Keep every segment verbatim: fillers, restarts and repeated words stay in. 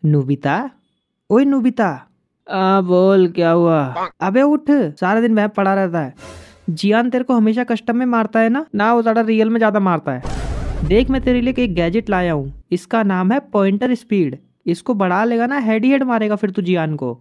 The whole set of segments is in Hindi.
नोबिता, ओए नोबिता। आ, बोल क्या हुआ? अबे उठ, सारा दिन वह पड़ा रहता है। जियान तेरे को हमेशा कस्टम में मारता है ना ना वो ज्यादा रियल में ज्यादा मारता है। देख मैं तेरे लिए एक गैजेट लाया हूँ, इसका नाम है पॉइंटर स्पीड। इसको बढ़ा लेगा ना हेड ही हेड मारेगा फिर तू जियान को।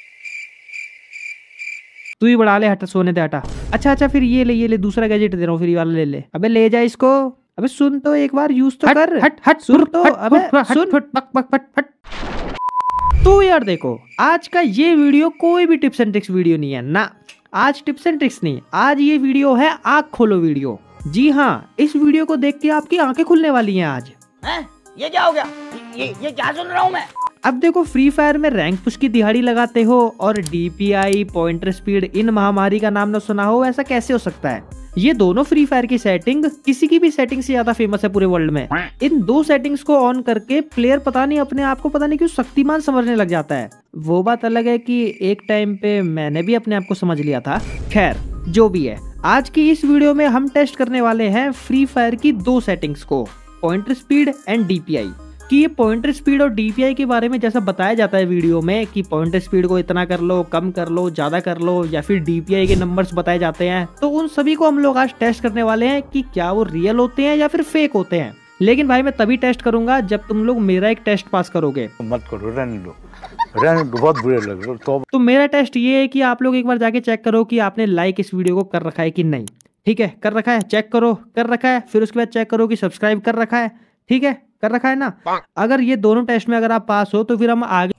तू ही बढ़ा ले, हटा सोने दे हटा। अच्छा अच्छा फिर ये ले ये ले दूसरा गैजेट दे रहा हूँ, फिर ये वाला ले ले। अबे ले जा इसको। अबे सुन तो एक बार यूज तो हट, कर। हट हट सुन तो हट, अबे हट, सुन। हट, हट, हट, हट, हट। तो यार देखो, आज का ये वीडियो कोई भी टिप्स एंड ट्रिक्स वीडियो नहीं है ना। आज टिप्स एंड ट्रिक्स नहीं, आज ये वीडियो है आँख खोलो वीडियो। जी हाँ, इस वीडियो को देख के आपकी आंखें खुलने वाली हैं आज। हैं? ये क्या हो गया? ये ये क्या सुन रहा हूँ मैं? अब देखो, फ्री फायर में रैंक पुश की दिहाड़ी लगाते हो और डीपीआई पॉइंटर स्पीड इन महामारी का नाम न सुना हो, ऐसा कैसे हो सकता है? ये दोनों फ्री फायर की सेटिंग किसी की भी सेटिंग से ज्यादा फेमस है पूरे वर्ल्ड में। इन दो सेटिंग्स को ऑन करके प्लेयर पता नहीं अपने आप को पता नहीं क्यों शक्तिमान समझने लग जाता है। वो बात अलग है कि एक टाइम पे मैंने भी अपने आप को समझ लिया था। खैर जो भी है, आज की इस वीडियो में हम टेस्ट करने वाले हैं फ्री फायर की दो सेटिंग्स को, पॉइंटर स्पीड एंड डीपीआई। कि ये पॉइंटर स्पीड और डीपीआई के बारे में जैसा बताया जाता है वीडियो में कि पॉइंटर स्पीड को इतना कर लो, कम कर लो, ज्यादा कर लो, या फिर डीपीआई के नंबर्स बताए जाते हैं, तो उन सभी को हम लोग आज टेस्ट करने वाले हैं कि क्या वो रियल होते हैं या फिर फेक होते हैं। लेकिन भाई मैं तभी टेस्ट करूंगा जब तुम लोग मेरा एक टेस्ट पास करोगे। मत करो, रहने दो, रहने दो, बहुत बुरे लग रहे तो। तो मेरा टेस्ट ये है कि आप लोग एक बार जाके चेक करो कि आपने लाइक इस वीडियो को कर रखा है कि नहीं। ठीक है, कर रखा है, चेक करो कर रखा है। फिर उसके बाद चेक करो कि सब्सक्राइब कर रखा है। ठीक है, कर रखा है ना। अगर ये दोनों टेस्ट में अगर आप पास हो तो फिर हम आगे।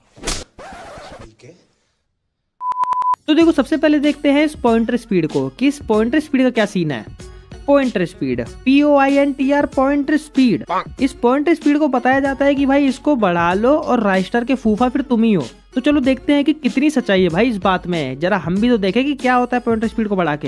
तो देखो, सबसे पहले देखते हैं इस पॉइंटर स्पीड को कि इस पॉइंटर स्पीड का क्या सीन है। Pointer speed, P O I N T R, pointer speed. इस पॉइंटर स्पीड को बताया जाता है कि भाई इसको बढ़ा लो और राइस्टर के फूफा फिर तुम ही हो। तो चलो देखते हैं कि कितनी सच्चाई है भाई इस बात में। जरा हम भी तो देखें कि क्या होता है पॉइंटर स्पीड को बढ़ा के।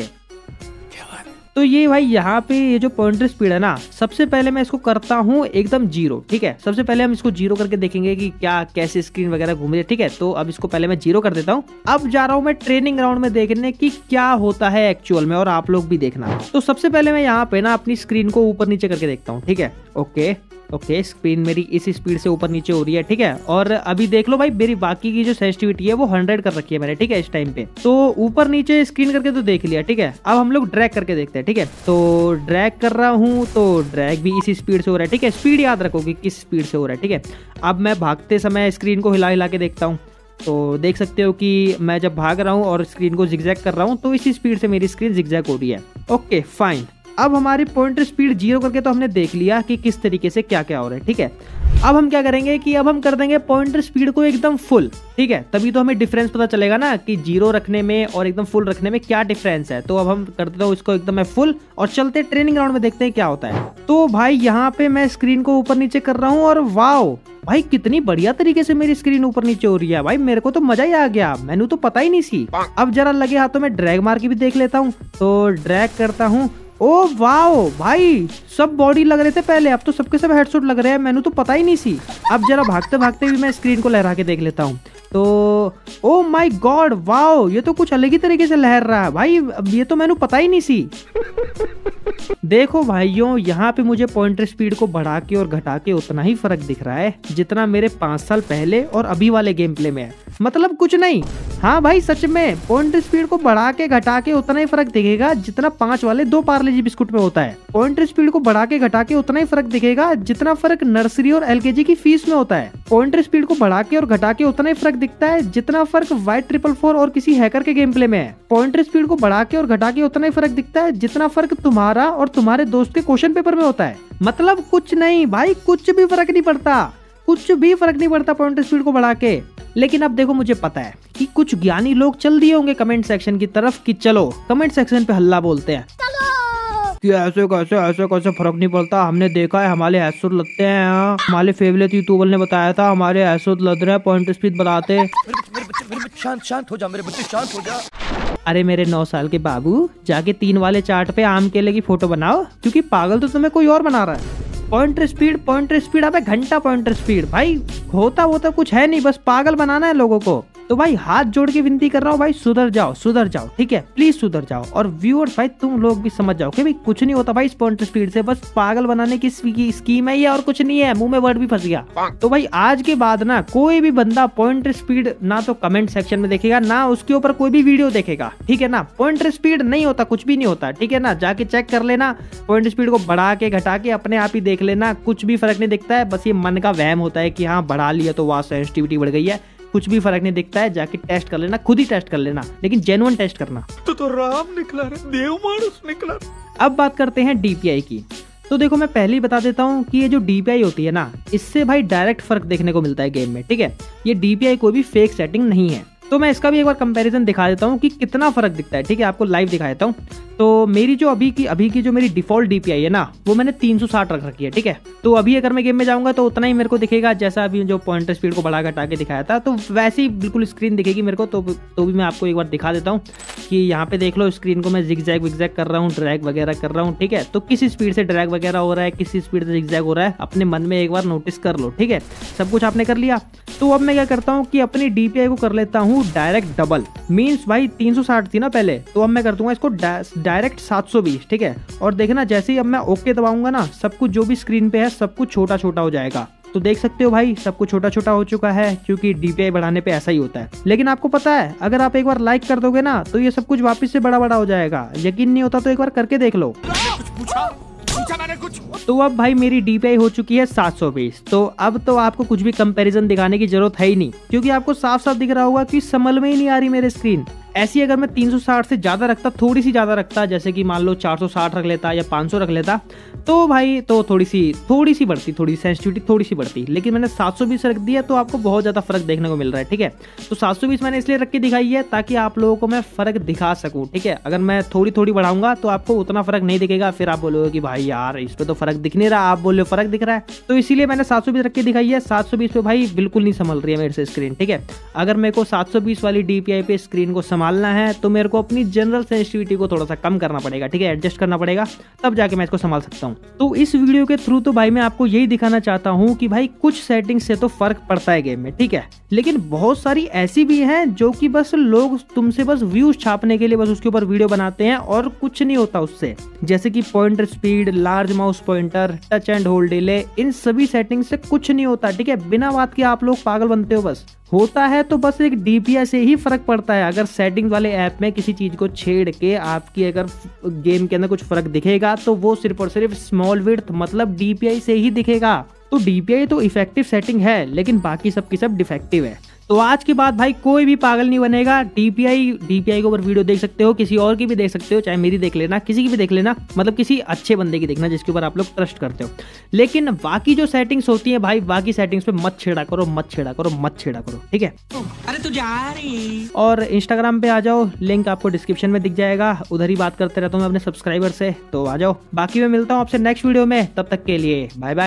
तो ये भाई यहाँ पे ये जो पॉइंटर स्पीड है ना, सबसे पहले मैं इसको करता हूँ एकदम जीरो। ठीक है, सबसे पहले हम इसको जीरो करके देखेंगे कि क्या कैसे स्क्रीन वगैरह घूम रही है। ठीक है, तो अब इसको पहले मैं जीरो कर देता हूँ। अब जा रहा हूँ मैं ट्रेनिंग ग्राउंड में देखने की क्या होता है एक्चुअल में, और आप लोग भी देखना। तो सबसे पहले मैं यहाँ पे ना अपनी स्क्रीन को ऊपर नीचे करके देखता हूँ। ठीक है, ओके ओके, स्क्रीन मेरी इस स्पीड से ऊपर नीचे हो रही है। ठीक है, और अभी देख लो भाई, मेरी बाकी की जो सेंसिटिविटी है वो हंड्रेड कर रखी है मैंने। ठीक है, इस टाइम पे तो ऊपर नीचे स्क्रीन करके तो देख लिया। ठीक है, अब हम लोग ड्रैग करके देखते हैं। ठीक है, तो ड्रैग कर रहा हूँ तो ड्रैग भी इसी स्पीड से हो रहा है। ठीक है, स्पीड याद रखो कि किस स्पीड से हो रहा है। ठीक है, अब मैं भागते समय स्क्रीन को हिला हिला के देखता हूँ, तो देख सकते हो कि मैं जब भाग रहा हूँ और स्क्रीन को जिगजैग कर रहा हूँ तो इसी स्पीड से मेरी स्क्रीन जिगजैग हो रही है। ओके फाइन, अब हमारी पॉइंटर स्पीड जीरो करके तो हमने देख लिया कि किस तरीके से क्या क्या हो रहा है। ठीक है, अब हम क्या करेंगे कि अब हम कर देंगे पॉइंटर स्पीड को एकदम फुल। ठीक है, तभी तो हमें डिफरेंस पता चलेगा ना कि जीरो रखने में और एकदम फुल रखने में क्या डिफरेंस है। तो अब हम कर देते हैं इसको एकदम मैं फुल और चलते ट्रेनिंग ग्राउंड में देखते हैं क्या होता है। तो भाई यहाँ पे मैं स्क्रीन को ऊपर नीचे कर रहा हूँ और वाओ भाई कितनी बढ़िया तरीके से मेरी स्क्रीन ऊपर नीचे हो रही है। भाई मेरे को तो मजा ही आ गया, मैंने तो पता ही नहीं सी। अब जरा लगे हाथों में ड्रैग मार के भी देख लेता हूँ, तो ड्रैग करता हूँ। ओ वाओ भाई, सब बॉडी लग रहे थे पहले, अब तो सबके सब हेडशॉट लग रहे हैं, मैंने तो पता ही नहीं सी। अब जरा भागते भागते भी मैं स्क्रीन को लहरा के देख लेता हूँ, तो ओ माय गॉड वाओ, ये तो कुछ अलग ही तरीके से लहर रहा है भाई, अब ये तो मैंने पता ही नहीं सी। देखो भाइयों, यहाँ पे मुझे पॉइंटर स्पीड को बढ़ा के और घटा के उतना ही फर्क दिख रहा है जितना मेरे पांच साल पहले और अभी वाले गेम प्ले में है। मतलब कुछ नहीं, हाँ भाई सच में पॉइंटर स्पीड को बढ़ा के घटा के उतना ही फर्क दिखेगा जितना पांच वाले दो पार्ले जी बिस्कुट में होता है। पॉइंटर स्पीड को बढ़ा के घटा के उतना ही फर्क दिखेगा जितना फर्क नर्सरी और एलकेजी की फीस में होता है। पॉइंटर स्पीड को बढ़ा के और घटा के उतना ही फर्क दिखता है जितना फर्क वाइट ट्रिपल फोर और किसी हैकर के गेम प्ले में है। पॉइंटर स्पीड को बढ़ा के और घटा के उतना ही फर्क दिखता है जितना फर्क तुम्हारा और तुम्हारे दोस्त के क्वेश्चन पेपर में होता है। मतलब कुछ नहीं भाई, कुछ भी फर्क नहीं पड़ता, कुछ भी फर्क नहीं पड़ता पॉइंटर स्पीड को बढ़ा के। लेकिन अब देखो, मुझे पता है कि कुछ ज्ञानी लोग चल दिए होंगे कमेंट सेक्शन की तरफ कि चलो कमेंट सेक्शन पे हल्ला बोलते हैं कि ऐसे कैसे ऐसे कैसे फर्क नहीं पड़ता, हमने देखा है हमारे हेडशॉट लगते हैं, हमारे फेवरेट यूट्यूबर ने बताया था हमारे हेडशॉट लग रहे हैं पॉइंटर स्पीड बढ़ाते। शांत शांत हो जा मेरे बच्चे, शांत हो जा। अरे मेरे नौ साल के बाबू, जाके तीन वाले चार्ट पे आम केले की फोटो बनाओ, क्योंकि पागल तो तुम्हें कोई और बना रहा है। पॉइंटर स्पीड पॉइंटर स्पीड, अबे घंटा पॉइंटर स्पीड, भाई होता वो तो कुछ है नहीं, बस पागल बनाना है लोगों को। तो भाई हाथ जोड़ के विनती कर रहा हूँ भाई, सुधर जाओ सुधर जाओ, ठीक है, प्लीज सुधर जाओ। और व्यूअर्स भाई तुम लोग भी समझ जाओ कि भाई कुछ नहीं होता भाई इस पॉइंटर स्पीड से, बस पागल बनाने की स्कीम है ये, और कुछ नहीं है। मुंह में वर्ड भी फंस गया। तो भाई आज के बाद ना कोई भी बंदा पॉइंटर स्पीड ना तो कमेंट सेक्शन में देखेगा, ना उसके ऊपर कोई भी वीडियो देखेगा, ठीक है ना। पॉइंटर स्पीड नहीं होता, कुछ भी नहीं होता, ठीक है ना। जाके चेक कर लेना, पॉइंटर स्पीड को बढ़ा के घटा के अपने आप ही देख लेना, कुछ भी फर्क नहीं दिखता है। बस ये मन का वहम होता है कि हाँ बढ़ा लिया तो वहाँ सेंसिटिविटी बढ़ गई है, कुछ भी फर्क नहीं दिखता है। जाके टेस्ट कर लेना, खुद ही टेस्ट कर लेना, लेकिन जेन्युइन टेस्ट करना। तो तो राम निकला रे, देव मानुस निकला। अब बात करते हैं डीपीआई की। तो देखो मैं पहले ही बता देता हूँ कि ये जो डीपीआई होती है ना, इससे भाई डायरेक्ट फर्क देखने को मिलता है गेम में, ठीक है। ये डीपीआई कोई भी फेक सेटिंग नहीं है। तो मैं इसका भी एक बार कंपैरिजन दिखा देता हूँ कि कितना फर्क दिखता है, ठीक है। आपको लाइव दिखा देता हूँ। तो मेरी जो अभी की अभी की जो मेरी डिफॉल्ट डीपीआई है ना, वो मैंने तीन सौ साठ रख रखी है, ठीक है। तो अभी अगर मैं गेम में जाऊंगा तो उतना ही मेरे को दिखेगा, जैसा अभी जो पॉइंटर स्पीड को बढ़ा घटा के दिखाया था, तो वैसे ही बिल्कुल स्क्रीन दिखेगी मेरे को। तो तो भी मैं आपको एक बार दिखा देता हूँ कि यहाँ पे देख लो, स्क्रीन को मैं जिगजैग विगजैग कर रहा हूँ, ड्रैग वगैरह कर रहा हूँ, ठीक है। तो किस स्पीड से ड्रैग वगैरह हो रहा है, किस स्पीड से जिगजैग हो रहा है, अपने मन में एक बार नोटिस कर लो, ठीक है। सब कुछ आपने कर लिया। तो अब मैं क्या करता हूँ कि अपनी डीपीआई को कर लेता हूँ डायरेक्ट डबल। मीन्स भाई तीन सौ साठ थी ना पहले, तो अब मैं कर दूंगा इसको डायरेक्ट सात सौ बीस, ठीक है। और देखना जैसे ही अब मैं ओके दबाऊंगा ना, सब कुछ जो भी स्क्रीन पे है सब कुछ छोटा छोटा हो जाएगा। तो देख सकते हो भाई सब कुछ छोटा छोटा हो चुका है, क्योंकि डीपीआई बढ़ाने पे ऐसा ही होता है। लेकिन आपको पता है, अगर आप एक बार लाइक कर दोगे ना, तो ये सब कुछ वापस से बड़ा बड़ा हो जाएगा। यकीन नहीं होता तो एक बार करके देख लो। कुछ पूछा पूछा मैंने कुछ। तो अब भाई मेरी डीपीआई हो चुकी है सात सौ बीस। तो अब तो आपको कुछ भी कंपैरिजन दिखाने की जरूरत है ही नहीं, क्योंकि आपको साफ साफ दिख रहा होगा कि समझ में ही नहीं आ रही मेरी स्क्रीन। ऐसी अगर मैं तीन सौ साठ से ज्यादा रखता, थोड़ी सी ज्यादा रखता, जैसे कि मान लो चार सौ साठ रख लेता या पाँच सौ रख लेता, तो भाई तो थोड़ी सी थोड़ी सी बढ़ती, थोड़ी सेंसिटिविटी थोड़ी सी बढ़ती। लेकिन मैंने सात सौ बीस रख दिया, तो आपको बहुत ज्यादा फर्क देखने को मिल रहा है, ठीक है। तो सात सौ बीस मैंने इसलिए रख के दिखाई है ताकि आप लोगों को मैं फर्क दिखा सकूं, ठीक है। अगर मैं थोड़ी थोड़ी बढ़ाऊंगा तो आपको उतना फर्क नहीं दिखेगा, फिर आप बोलोगे कि भाई यार इस पे तो फर्क दिख नहीं रहा, आप बोल रहे हो फर्क दिख रहा है। तो इसीलिए मैंने सात सौ बीस रख के दिखाई है। सात सौ बीस पे भाई बिल्कुल नहीं संभल रही है मेरे से स्क्रीन, ठीक है। अगर मेरे को सात सौ बीस वाली डीपीआई पे स्क्रीन को संभालना है तो मेरे को अपनी जनरल सेंसिटिविटी को थोड़ा सा कम करना पड़ेगा, ठीक है, एडजस्ट करना पड़ेगा, तब जाके मैं इसको संभाल सकता हूँ। तो इस वीडियो के थ्रू तो भाई मैं आपको यही दिखाना चाहता हूँ कि भाई कुछ सेटिंग से तो फर्क पड़ता है गेम में, ठीक है। लेकिन बहुत सारी ऐसी भी हैं जो कि बस लोग तुमसे बस व्यूज छापने के लिए बस उसके ऊपर वीडियो बनाते हैं और कुछ नहीं होता उससे। जैसे कि pointer speed, large mouse pointer, touch and hold delay, इन सभी सेटिंग से कुछ नहीं होता, ठीक है। बिना बात के आप लोग पागल बनते हो। बस होता है तो बस एक डीपीआई से ही फर्क पड़ता है। अगर सेटिंग वाले ऐप में किसी चीज को छेड़ के आपकी अगर गेम के अंदर कुछ फर्क दिखेगा तो वो सिर्फ और सिर्फ स्मॉल विड्थ मतलब डीपीआई से ही दिखेगा। तो डीपीआई तो इफेक्टिव सेटिंग है, लेकिन बाकी सब की सब डिफेक्टिव है। तो आज के बाद भाई कोई भी पागल नहीं बनेगा। डीपीआई डीपीआई के ऊपर वीडियो देख सकते हो, किसी और की भी देख सकते हो, चाहे मेरी देख लेना, किसी की भी देख लेना, मतलब किसी अच्छे बंदे की देखना जिसके ऊपर आप लोग ट्रस्ट करते हो। लेकिन बाकी जो सेटिंग्स होती है भाई, बाकी सेटिंग्स पे मत छेड़ा करो, मत छेड़ा करो, मत छेड़ा करो, ठीक है। अरे तू जा रही। और इंस्टाग्राम पे आ जाओ, लिंक आपको डिस्क्रिप्शन में दिख जाएगा, उधर ही बात करते रहता हूँ मैं अपने सब्सक्राइबर से, तो आ जाओ। बाकी मैं मिलता हूँ आपसे नेक्स्ट वीडियो में, तब तक के लिए बाय बाय।